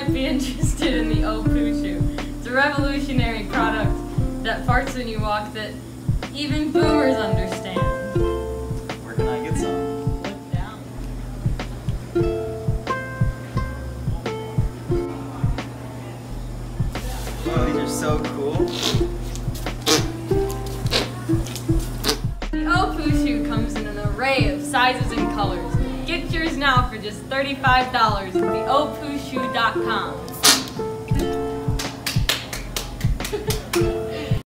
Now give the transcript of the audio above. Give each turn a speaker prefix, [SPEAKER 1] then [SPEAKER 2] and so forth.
[SPEAKER 1] might be interested in the pooey shoe. It's a revolutionary product that farts when you walk that even boomers understand.
[SPEAKER 2] Where can I get some?
[SPEAKER 1] Look down.
[SPEAKER 2] Oh, these are so cool.
[SPEAKER 1] The pooey shoe comes in an array of sizes and colors. Get yours now for just $35 at theopooeyshoe.com.